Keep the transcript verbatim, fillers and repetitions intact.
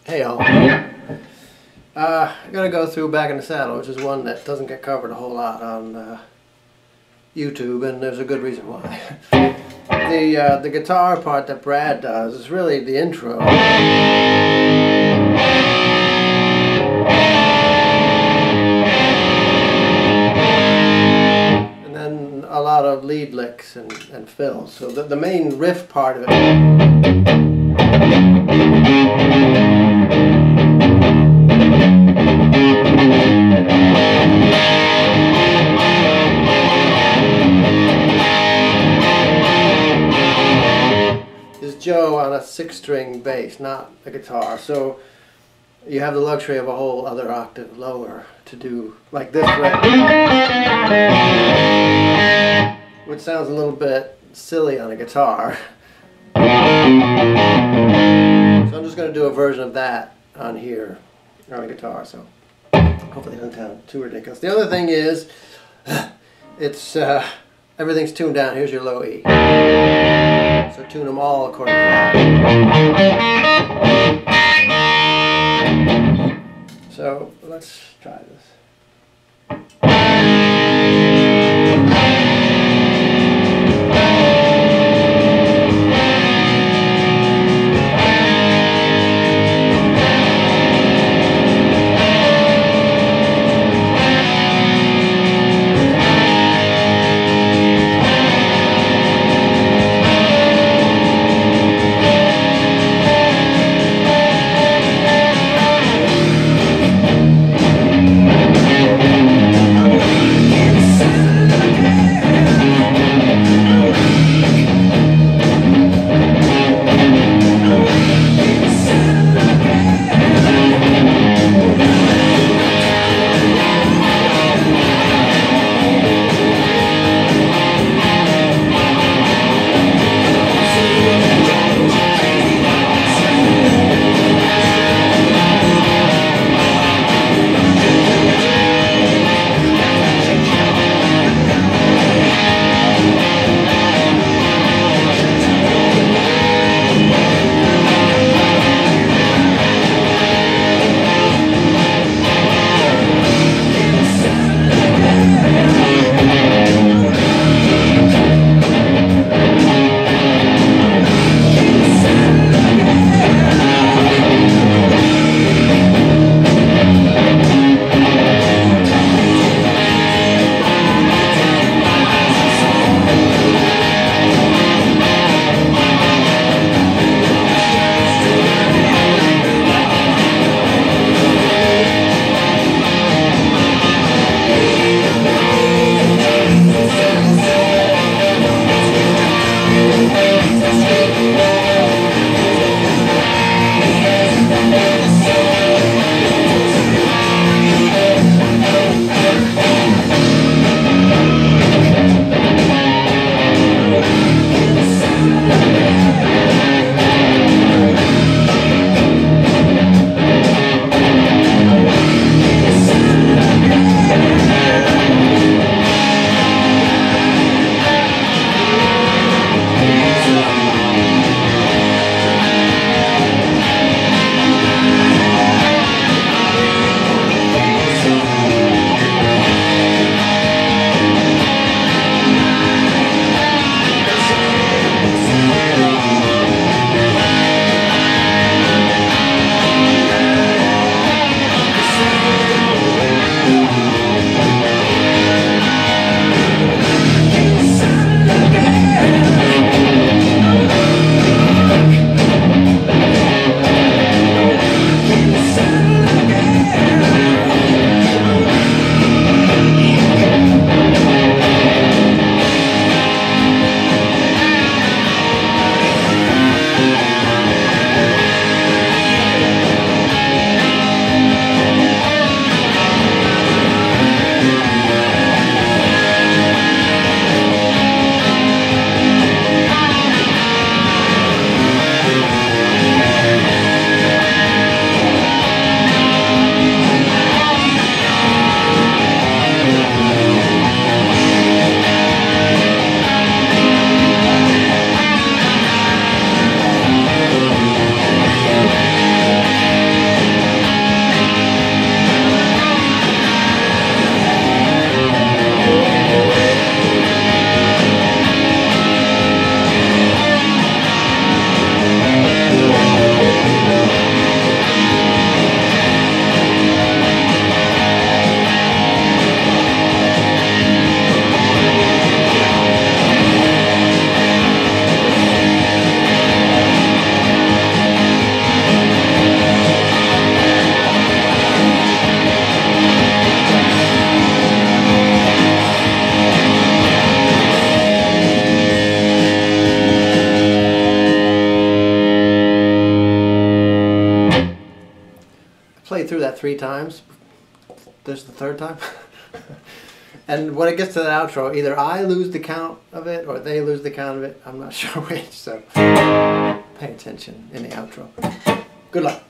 Hey all. Uh, I gotta go through Back in the Saddle, which is one that doesn't get covered a whole lot on uh, YouTube, and there's a good reason why. the uh, the guitar part that Brad does is really the intro. And then a lot of lead licks and, and fills. So the, the main riff part of it is Joe on a six-string bass, not a guitar. So you have the luxury of a whole other octave lower to do like this riff, which sounds a little bit silly on a guitar. So I'm just going to do a version of that on here on a guitar. So hopefully it doesn't sound too ridiculous. The other thing is, it's uh, everything's tuned down. Here's your low E. So tune them all according to that. So let's try this. play through that three times. This is the third time. And when it gets to the outro, either I lose the count of it or they lose the count of it. I'm not sure which, so pay attention in the outro. Good luck.